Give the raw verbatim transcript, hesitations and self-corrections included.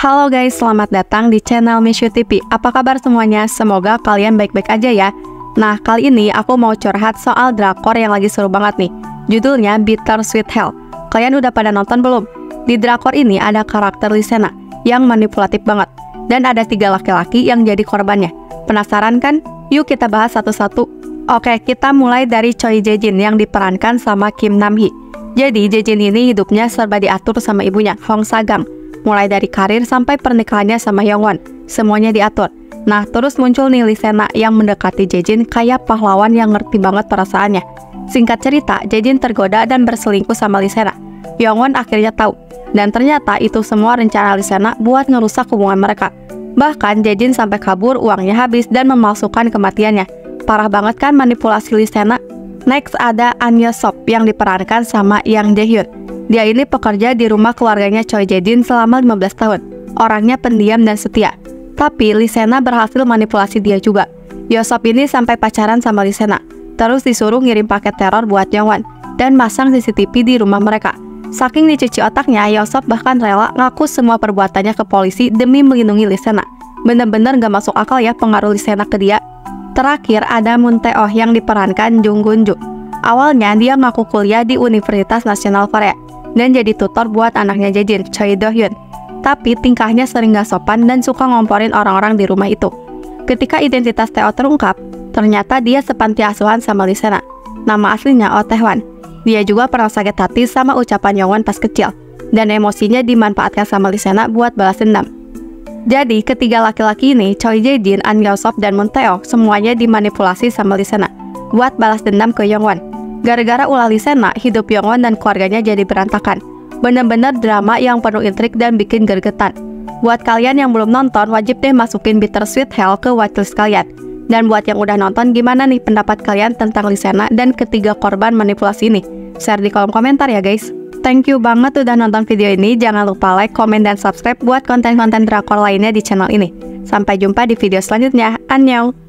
Halo guys, selamat datang di channel Mishu T V. Apa kabar semuanya? Semoga kalian baik-baik aja ya. Nah, kali ini aku mau curhat soal drakor yang lagi seru banget nih. Judulnya Bittersweet Hell. Kalian udah pada nonton belum? Di drakor ini ada karakter Lisena yang manipulatif banget. Dan ada tiga laki-laki yang jadi korbannya. Penasaran kan? Yuk kita bahas satu-satu. Oke, kita mulai dari Choi Jae-jin yang diperankan sama Kim Nam Hee. Jadi, Jae-jin ini hidupnya serba diatur sama ibunya, Hong Sa-gang. Mulai dari karir sampai pernikahannya sama Hyung-won, semuanya diatur. Nah, terus muncul nih Lisena yang mendekati Jae-jin kayak pahlawan yang ngerti banget perasaannya. Singkat cerita, Jae-jin tergoda dan berselingkuh sama Lisena. Hyung-won akhirnya tahu, dan ternyata itu semua rencana Lisena buat ngerusak hubungan mereka. Bahkan Jae-jin sampai kabur, uangnya habis, dan memalsukan kematiannya. Parah banget kan manipulasi Lisena? Next ada An Yeol-sop yang diperankan sama Yang Jae-hyun. Dia ini pekerja di rumah keluarganya Choi Jae-jin selama lima belas tahun. Orangnya pendiam dan setia. Tapi Lisena berhasil manipulasi dia juga. Yeol-sop ini sampai pacaran sama Lisena. Terus disuruh ngirim paket teror buat Hyung-won dan masang C C T V di rumah mereka. Saking dicuci otaknya, Yeol-sop bahkan rela ngaku semua perbuatannya ke polisi demi melindungi Lisena. Bener-bener gak masuk akal ya pengaruh Lisena ke dia. Terakhir ada Moon Tae-oh yang diperankan Jung Gun-ju. Awalnya dia ngaku kuliah di Universitas Nasional Korea dan jadi tutor buat anaknya Jae-jin, Choi Do-hyun. Tapi tingkahnya sering gak sopan dan suka ngomporin orang-orang di rumah itu. Ketika identitas Tae-oh terungkap, ternyata dia sepanti asuhan sama Lisena. Nama aslinya Oh Tae-hwan. Dia juga pernah sakit hati sama ucapan Hyung-won pas kecil, dan emosinya dimanfaatkan sama Lisena buat balas dendam. Jadi, ketiga laki-laki ini, Choi Jae-jin, An Yeol-sop, dan Moon Tae-oh, semuanya dimanipulasi sama Lisena buat balas dendam ke Hyung-won. Gara-gara ulah Lisena, hidup Hyung-won dan keluarganya jadi berantakan. Bener-bener drama yang penuh intrik dan bikin gergetan. Buat kalian yang belum nonton, wajib deh masukin Bittersweet Hell ke watchlist kalian. Dan buat yang udah nonton, gimana nih pendapat kalian tentang Lisena dan ketiga korban manipulasi ini? Share di kolom komentar ya guys. Thank you banget udah nonton video ini. Jangan lupa like, komen, dan subscribe buat konten-konten drakor lainnya di channel ini. Sampai jumpa di video selanjutnya. Annyeong!